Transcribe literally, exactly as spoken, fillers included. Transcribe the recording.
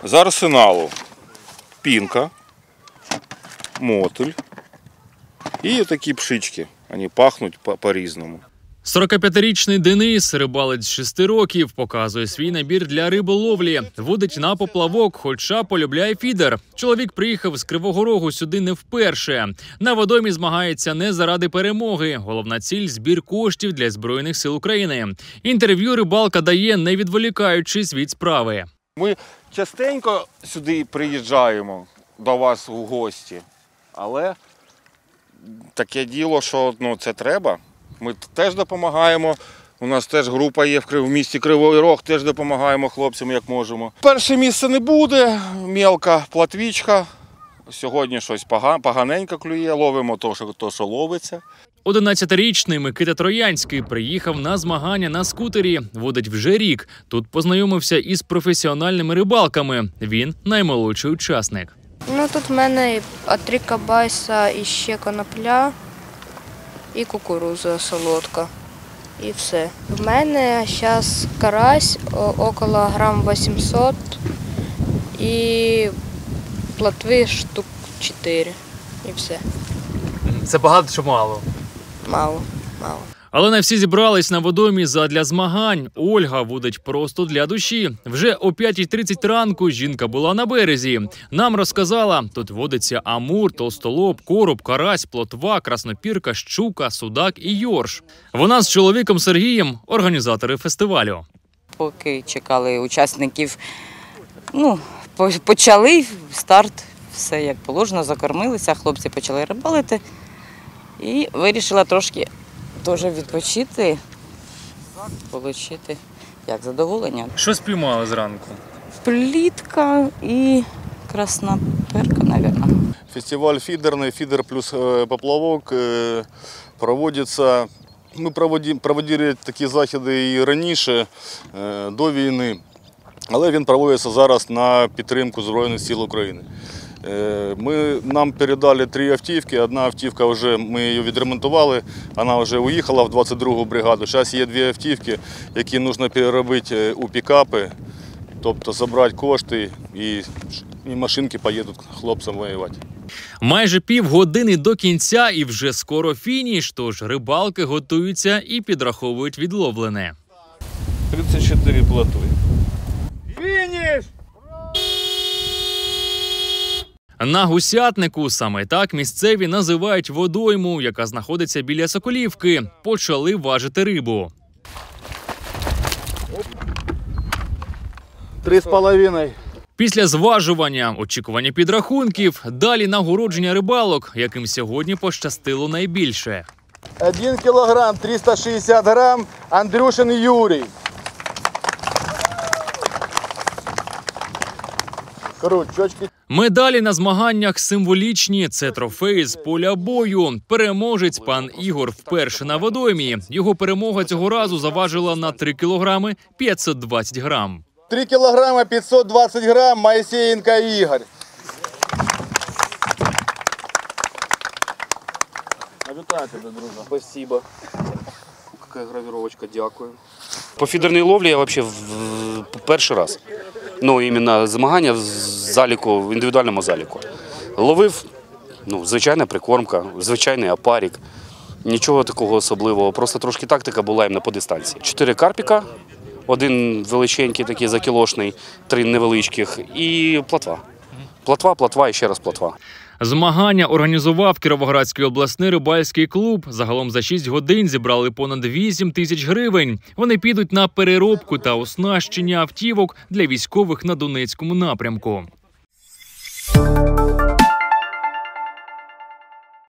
З арсеналу пінка, мотиль і такі пшички. Вони пахнуть по-різному. сорокап'ятирічний Денис, рибалець з шести років, показує свій набір для риболовлі. Водить на поплавок, хоча полюбляє фідер. Чоловік приїхав з Кривого Рогу сюди не вперше. На водоймі змагається не заради перемоги. Головна ціль – збір коштів для Збройних сил України. Інтерв'ю рибалка дає, не відволікаючись від справи. Ми частенько сюди приїжджаємо до вас у гості, але таке діло, що ну, це треба. Ми теж допомагаємо. У нас теж група є в місті Кривий Рог, теж допомагаємо хлопцям, як можемо. Перше місце не буде, мілка платвічка. Сьогодні щось поганенько клює, ловимо то, що, то, що ловиться. одинадцятирічний Микита Троянський приїхав на змагання на скутері. Водить вже рік. Тут познайомився із професіональними рибалками. Він наймолодший учасник. Ну, тут в мене атріка байса і ще конопля, і кукурудза солодка, і все. В мене зараз карась около грам вісімсот і плотви штук чотири, і все. Це багато чи мало? Мало, мало. Але не всі зібрались на водоймі задля змагань. Ольга водить просто для душі. Вже о п'ятій тридцять ранку жінка була на березі. Нам розказала, тут водиться амур, толстолоб, короб, карась, плотва, краснопірка, щука, судак і йорш. Вона з чоловіком Сергієм – організатори фестивалю. Поки чекали учасників, ну, почали старт, все як положено, закормилися, хлопці почали рибалити і вирішила трошки теж відпочити, отримати як задоволення. Що спіймали зранку? Плітка і красноперка, мабуть. Фестиваль фидерный, фидер плюс поплавок проводиться. Ми проводили такі заходи і раніше, до війни, але він проводиться зараз на підтримку Збройних сил України. Ми, нам передали три автівки, одна автівка вже, ми її відремонтували, вона вже уїхала в двадцять другу бригаду. Зараз є дві автівки, які потрібно переробити у пікапи, тобто забрати кошти і, і машинки поїдуть хлопцям воювати. Майже півгодини до кінця і вже скоро фініш, тож рибалки готуються і підраховують відловлене. тридцять чотири плотви. Фініш! На Гусятнику саме так місцеві називають водойму, яка знаходиться біля Соколівки. Почали важити рибу. Три з половиною. Після зважування, очікування підрахунків, далі нагородження рибалок, яким сьогодні пощастило найбільше. Один кілограм, триста шістдесят грам, Андрюшин Юрій. Крючочки. Медалі на змаганнях символічні. Це трофеї з поля бою. Переможець пан Ігор вперше на водоймі. Його перемога цього разу заважила на три кілограми п'ятсот двадцять грам. три кілограми п'ятсот двадцять грам, Моїсеєнко Ігор. Вітаю тебе, друже. Спасибо. Яка гравіровочка, дякую. По фідерній ловлі я взагалі перший раз. Ну, іменно змагання в заліку, в індивідуальному заліку. Ловив, ну, звичайна прикормка, звичайний опарик. Нічого такого особливого, просто трошки тактика була іменно по дистанції. Чотири карпіка, один величенький, такий закілошний, три невеличких і плотва. Плотва, плотва і ще раз плотва. Змагання організував Кіровоградський обласний рибальський клуб. Загалом за шість годин зібрали понад вісім тисяч гривень. Вони підуть на переробку та оснащення автівок для військових на Донецькому напрямку.